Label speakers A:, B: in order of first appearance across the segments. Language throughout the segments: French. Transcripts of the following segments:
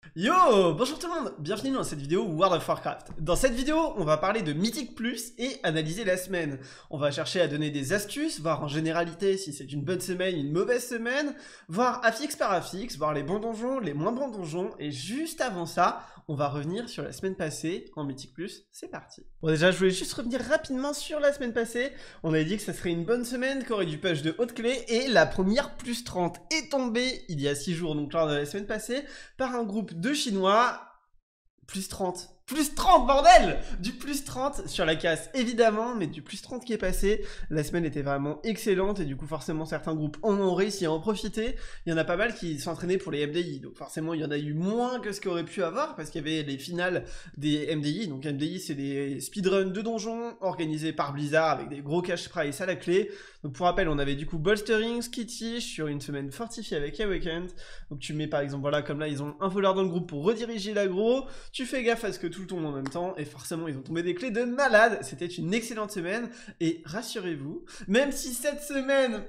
A: Yo, bonjour tout le monde, bienvenue dans cette vidéo World of Warcraft. Dans cette vidéo, on va parler de Mythic Plus et analyser la semaine. On va chercher à donner des astuces, voir en généralité si c'est une bonne semaine, une mauvaise semaine, voir affix par affix, voir les bons donjons, les moins bons donjons, et juste avant ça, on va revenir sur la semaine passée en Mythic Plus, c'est parti. Bon déjà, je voulais juste revenir rapidement sur la semaine passée. On avait dit que ça serait une bonne semaine, qu'il y aurait du push de haute clé, et la première plus 30 est tombée il y a 6 jours, donc lors de la semaine passée, par un groupe de Chinois, plus 30. Plus 30, bordel! Du plus 30 sur la casse, évidemment, mais du plus 30 qui est passé. La semaine était vraiment excellente, et du coup, forcément, certains groupes en ont réussi à en profiter. Il y en a pas mal qui s'entraînaient pour les MDI, donc forcément, il y en a eu moins que ce qu'il aurait pu avoir, parce qu'il y avait les finales des MDI. Donc MDI, c'est des speedruns de donjons, organisés par Blizzard, avec des gros cash price à la clé. Donc pour rappel, on avait du coup Bolstering, Skitty, sur une semaine fortifiée avec Awakened. Donc tu mets par exemple, voilà, comme là, ils ont un voleur dans le groupe pour rediriger l'aggro. Tu fais gaffe à ce que tout tombe en même temps, et forcément, ils ont tombé des clés de malade. C'était une excellente semaine, et rassurez-vous, même si cette semaine,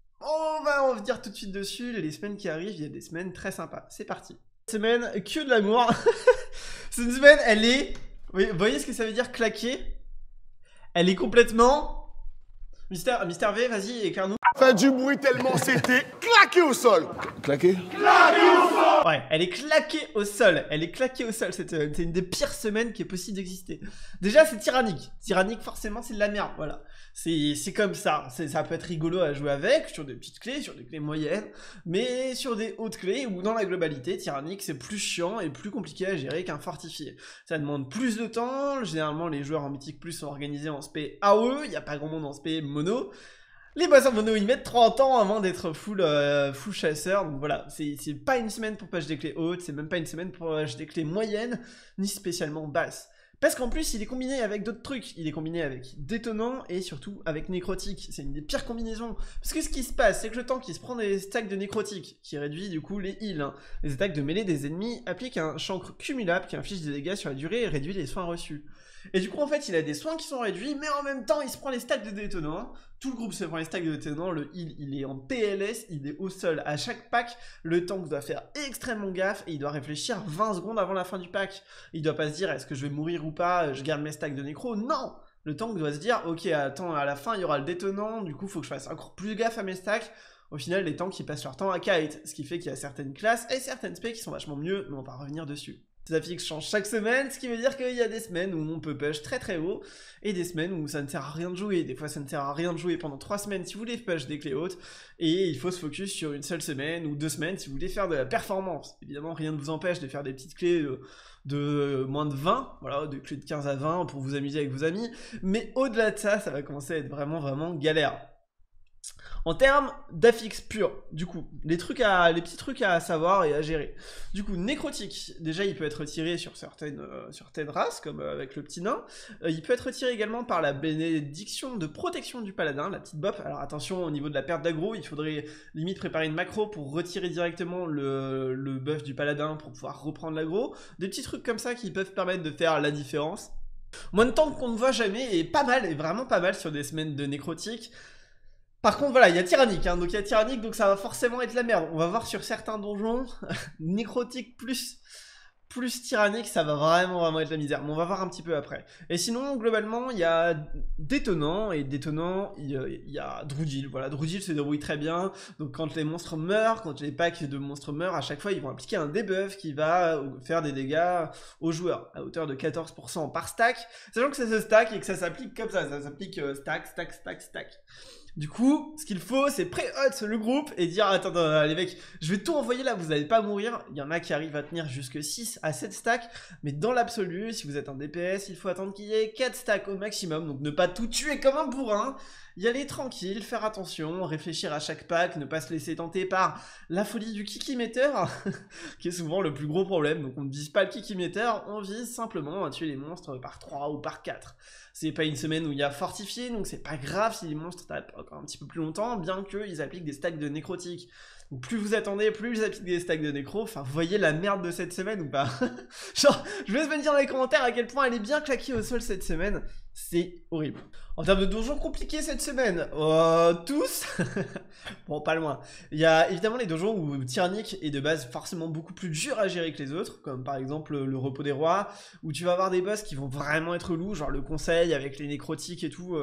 A: on va en venir tout de suite dessus, les semaines qui arrivent, il y a des semaines très sympas. C'est parti. Semaine, que de l'amour. C'est une semaine, elle est... Vous voyez ce que ça veut dire claquer? Elle est complètement... Mister V, vas-y, éclaire-nous.
B: Fait du bruit tellement c'était claqué au sol. Claqué?
A: Ouais, elle est claquée au sol. Elle est claquée au sol. C'est une des pires semaines qui est possible d'exister. Déjà, c'est tyrannique. Tyrannique, forcément, c'est de la merde. Voilà. C'est comme ça. Ça peut être rigolo à jouer avec, sur des petites clés, sur des clés moyennes. Mais sur des hautes clés, ou dans la globalité, tyrannique, c'est plus chiant et plus compliqué à gérer qu'un fortifié. Ça demande plus de temps. Généralement, les joueurs en Mythic Plus sont organisés en spé AOE. Il n'y a pas grand monde en spé mono. Les boss en mono, ils mettent 30 ans avant d'être full chasseur, donc voilà, c'est pas une semaine pour push des clés hautes, c'est même pas une semaine pour push des clés moyennes, ni spécialement basses. Parce qu'en plus, il est combiné avec d'autres trucs, il est combiné avec détonnant et surtout avec nécrotique, c'est une des pires combinaisons. Parce que ce qui se passe, c'est que le tank qui se prend des stacks de nécrotique, qui réduit du coup les heals, hein. Les attaques de mêlée des ennemis appliquent un chancre cumulable qui inflige des dégâts sur la durée et réduit les soins reçus. Et du coup, en fait, il a des soins qui sont réduits, mais en même temps, il se prend les stacks de détonnant. Tout le groupe se prend les stacks de détonnant, le heal, il est en PLS, il est au sol à chaque pack. Le tank doit faire extrêmement gaffe et il doit réfléchir 20 secondes avant la fin du pack. Il doit pas se dire, est-ce que je vais mourir ou pas, je garde mes stacks de nécro. Non! Le tank doit se dire, ok, attends, à la fin, il y aura le détonnant, du coup, faut que je fasse encore plus gaffe à mes stacks. Au final, les tanks, ils passent leur temps à kite, ce qui fait qu'il y a certaines classes et certaines specs qui sont vachement mieux, mais on va revenir dessus. Ces affixes changent chaque semaine, ce qui veut dire qu'il y a des semaines où on peut push très très haut, et des semaines où ça ne sert à rien de jouer. Des fois ça ne sert à rien de jouer pendant 3 semaines si vous voulez push des clés hautes, et il faut se focus sur une seule semaine ou 2 semaines si vous voulez faire de la performance. Évidemment, rien ne vous empêche de faire des petites clés de moins de 20, voilà, des clés de 15 à 20 pour vous amuser avec vos amis, mais au-delà de ça, ça va commencer à être vraiment galère. En termes d'affix pur, du coup, les petits trucs à savoir et à gérer. Du coup, nécrotique, déjà il peut être retiré sur certaines races, comme avec le petit nain. Il peut être retiré également par la bénédiction de protection du paladin, la petite bop. Alors attention, au niveau de la perte d'aggro, il faudrait limite préparer une macro pour retirer directement le buff du paladin pour pouvoir reprendre l'aggro. Des petits trucs comme ça qui peuvent permettre de faire la différence. Moins de temps qu'on ne voit jamais, et pas mal, et vraiment pas mal sur des semaines de nécrotique. Par contre, voilà, il y a tyrannique, hein, donc il y a tyrannique, donc ça va forcément être la merde. On va voir sur certains donjons, nécrotique plus tyrannique, ça va vraiment être la misère. Mais on va voir un petit peu après. Et sinon, globalement, il y a détonnant, et détonnant, il y a Drudil. Voilà, Drudil se débrouille très bien. Donc quand les monstres meurent, quand les packs de monstres meurent, à chaque fois, ils vont appliquer un debuff qui va faire des dégâts aux joueurs, à hauteur de 14% par stack. Sachant que ça se stack et que ça s'applique comme ça s'applique stack. Du coup, ce qu'il faut, c'est pré-hot le groupe et dire attends, les mecs, je vais tout envoyer là, vous n'allez pas mourir. Il y en a qui arrivent à tenir jusque 6 à 7 stacks, mais dans l'absolu, si vous êtes un DPS, il faut attendre qu'il y ait 4 stacks au maximum, donc ne pas tout tuer comme un bourrin. Y aller tranquille, faire attention, réfléchir à chaque pack, ne pas se laisser tenter par la folie du kikimeter, qui est souvent le plus gros problème. Donc on ne vise pas le kikimeter, on vise simplement à tuer les monstres par 3 ou par 4. C'est pas une semaine où il y a fortifié, donc c'est pas grave si les monstres tapent encore un petit peu plus longtemps, bien qu'ils appliquent des stacks de nécrotique. Donc plus vous attendez, plus ils appliquent des stacks de nécro. Enfin, vous voyez la merde de cette semaine ou pas? Genre, je vous laisse me dire dans les commentaires à quel point elle est bien claquée au sol cette semaine. C'est horrible. En termes de donjons compliqués cette semaine, tous. Bon, pas loin. Il y a évidemment les donjons où Tyrannique est de base forcément beaucoup plus dur à gérer que les autres, comme par exemple le repos des rois, où tu vas avoir des boss qui vont vraiment être lourds, genre le conseil avec les nécrotiques et tout.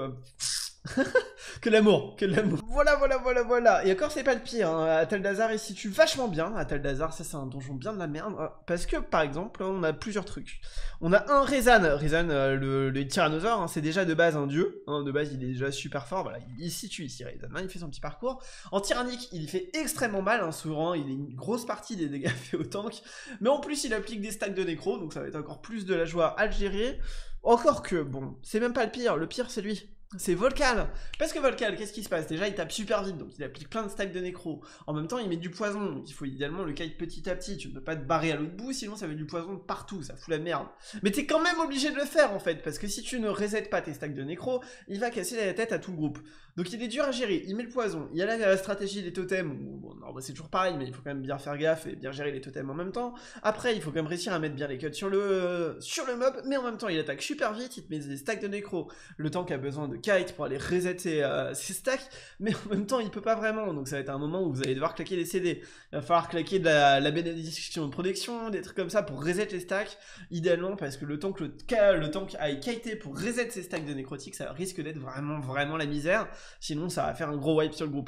A: Que de l'amour, que de l'amour. Voilà. Et encore, c'est pas le pire. Hein. Ateldazar, il se situe vachement bien. Ateldazar, ça, c'est un donjon bien de la merde. Parce que, par exemple, on a plusieurs trucs. On a un Rezan. Rezan, le tyrannosaure, hein, c'est déjà de base un dieu. Hein, de base, il est déjà super fort. Voilà, il se situe ici, Rezan. Hein, il fait son petit parcours. En tyrannique, il fait extrêmement mal. Hein, souvent, il est une grosse partie des dégâts faits au tank. Mais en plus, il applique des stacks de nécro. Donc, ça va être encore plus de la joie à le gérer. Encore que, bon, c'est même pas le pire. Le pire, c'est lui. C'est Volcal. Parce que Volcal, qu'est-ce qui se passe? Déjà, il tape super vite, donc il applique plein de stacks de nécro. En même temps, il met du poison, donc il faut idéalement le kite petit à petit. Tu ne peux pas te barrer à l'autre bout, sinon ça met du poison partout, ça fout la merde. Mais t'es quand même obligé de le faire, en fait, parce que si tu ne resets pas tes stacks de nécro, il va casser la tête à tout le groupe. Donc il est dur à gérer, il met le poison, il y a la stratégie des totems, bon, c'est toujours pareil, mais il faut quand même bien faire gaffe et bien gérer les totems en même temps. Après, il faut quand même réussir à mettre bien les cuts sur le mob, mais en même temps, il attaque super vite, il te met des stacks de nécro. Le tank a besoin de kite pour aller reset ses stacks, mais en même temps, il peut pas vraiment, donc ça va être un moment où vous allez devoir claquer les CD. Il va falloir claquer de la bénédiction de protection, des trucs comme ça pour reset les stacks, idéalement, parce que le temps que le tank aille kiter pour reset ses stacks de nécrotique, ça risque d'être vraiment la misère. Sinon, ça va faire un gros wipe sur le groupe.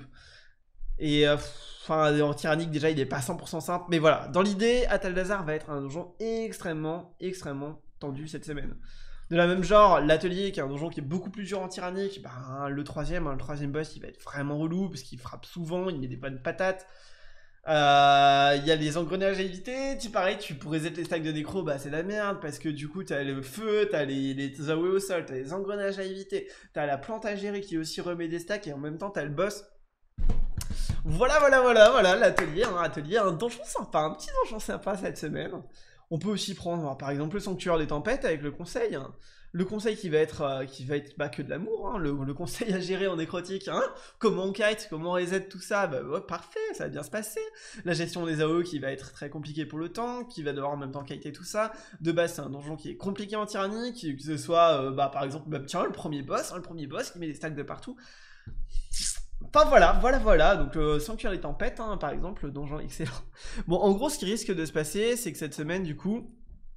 A: Et enfin, en tyrannique, déjà, il est pas 100% simple. Mais voilà, dans l'idée, Ateldazar va être un donjon extrêmement tendu cette semaine. De la même genre, l'atelier, qui est un donjon qui est beaucoup plus dur en tyrannique, ben, le troisième boss, il va être vraiment relou, parce qu'il frappe souvent, il met des bonnes patates. Il y a les engrenages à éviter, pareil, tu pourrais reset les stacks de nécro, bah c'est la merde, parce que du coup t'as le feu, t'as les AOE au sol, t'as les engrenages à éviter, t'as la plante à gérer qui aussi remet des stacks, et en même temps t'as le boss. Voilà, l'atelier, un donjon sympa, un petit donjon sympa cette semaine. On peut aussi prendre, par exemple, le sanctuaire des tempêtes avec le conseil, hein. Le conseil qui va être bah, que de l'amour, hein. Le conseil à gérer en nécrotique, hein. Comment on kite, comment on reset tout ça, bah ouais, parfait, ça va bien se passer. La gestion des AOE qui va être très compliquée pour le tank, qui va devoir en même temps kiter tout ça. De base, c'est un donjon qui est compliqué en tyrannique, que ce soit, bah, par exemple, bah, tiens, le premier boss qui met des stacks de partout. Enfin voilà, donc sanctuaire des tempêtes, hein, par exemple, donjon excellent. Bon, en gros, ce qui risque de se passer, c'est que cette semaine, du coup,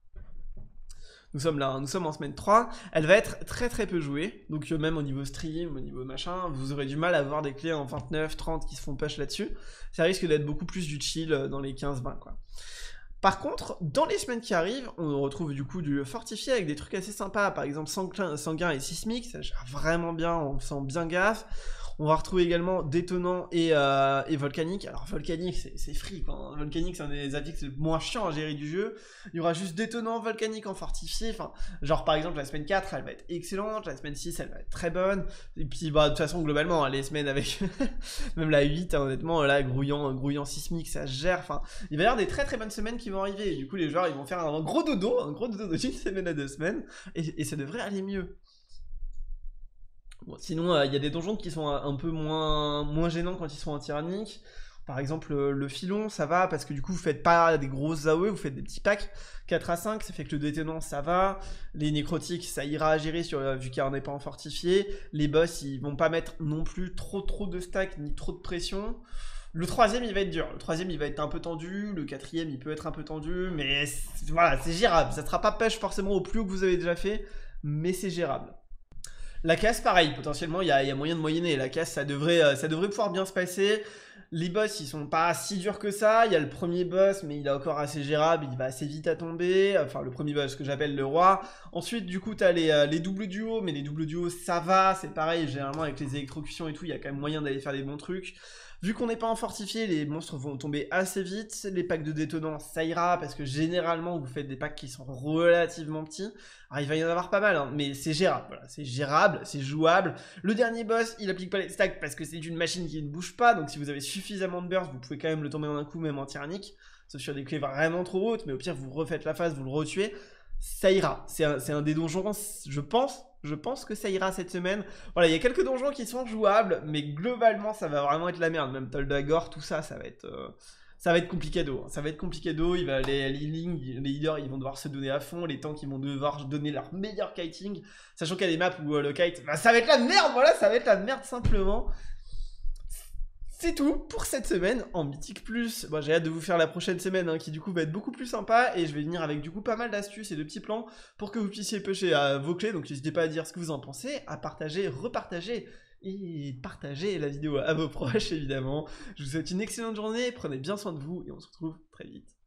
A: nous sommes en semaine 3, elle va être très peu jouée, donc même au niveau stream, au niveau machin, vous aurez du mal à avoir des clés en 29, 30 qui se font push là-dessus, ça risque d'être beaucoup plus du chill dans les 15-20, quoi. Par contre, dans les semaines qui arrivent, on retrouve du coup du fortifié avec des trucs assez sympas, par exemple sanguin et sismique, ça gère vraiment bien, on sent bien gaffe. On va retrouver également détonnant et volcanique. Alors volcanique, c'est free quoi. Volcanique, c'est un des affixes les moins chiants à gérer du jeu. Il y aura juste détonnant, volcanique en fortifié. Enfin, genre par exemple la semaine 4, elle va être excellente. La semaine 6, elle va être très bonne. Et puis bah de toute façon globalement, hein, les semaines avec même la 8, hein, honnêtement, là grouillant sismique, ça se gère. Enfin, il va y avoir des très bonnes semaines qui vont arriver. Et du coup, les joueurs ils vont faire un gros dodo d'une semaine à 2 semaines. Et ça devrait aller mieux. Bon, sinon, il y a des donjons qui sont un peu moins gênants quand ils sont en tyrannique. Par exemple, le filon, ça va, parce que du coup, vous faites pas des grosses AOE, vous faites des petits packs 4 à 5, ça fait que le détonnant, ça va. Les nécrotiques, ça ira à gérer vu qu'on n'est pas en fortifié. Les boss, ils vont pas mettre non plus trop de stacks, ni trop de pression. Le troisième, il va être dur. Le troisième, il va être un peu tendu. Le quatrième, il peut être un peu tendu. Mais voilà, c'est gérable. Ça sera pas push forcément au plus haut que vous avez déjà fait, mais c'est gérable. La casse, pareil, potentiellement, il y a moyen de moyenner. La casse, ça devrait pouvoir bien se passer. Les boss, ils sont pas si durs que ça. Il y a le premier boss, mais il est encore assez gérable. Il va assez vite à tomber. Enfin, le premier boss que j'appelle le roi. Ensuite, du coup, t'as les doubles duos. Mais les doubles duos, ça va. C'est pareil, généralement, avec les électrocutions et tout, il y a quand même moyen d'aller faire des bons trucs. Vu qu'on n'est pas en fortifié, les monstres vont tomber assez vite. Les packs de détonnants, ça ira, parce que généralement, vous faites des packs qui sont relativement petits. Alors, il va y en avoir pas mal, hein, mais c'est gérable. Voilà, c'est gérable, c'est jouable. Le dernier boss, il applique pas les stacks parce que c'est une machine qui ne bouge pas. Donc, si vous avez suffisamment de burst, vous pouvez quand même le tomber en un coup, même en tyrannique. Sauf sur des clés vraiment trop hautes, mais au pire, vous refaites la phase, vous le retuez. ça ira. C'est un des donjons, je pense que ça ira cette semaine. Voilà, il y a quelques donjons qui sont jouables, mais globalement, ça va vraiment être la merde. Même Toldagor, tout ça, ça va être complicado. Ça va être complicado. Les leaders, ils vont devoir se donner à fond. Les tanks, ils vont devoir donner leur meilleur kiting. Sachant qu'il y a des maps où le kite, bah, ça va être la merde. Voilà, ça va être la merde simplement. C'est tout pour cette semaine en Mythique Plus. Bon, j'ai hâte de vous faire la prochaine semaine qui du coup va être beaucoup plus sympa et je vais venir avec du coup pas mal d'astuces et de petits plans pour que vous puissiez pêcher à vos clés. Donc n'hésitez pas à dire ce que vous en pensez, à partager, repartager et partager la vidéo à vos proches évidemment. Je vous souhaite une excellente journée, prenez bien soin de vous et on se retrouve très vite.